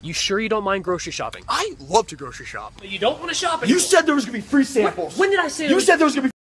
You sure you don't mind grocery shopping? I love to grocery shop. But you don't want to shop anymore. You said there was gonna be free samples. When did I say You said there was gonna be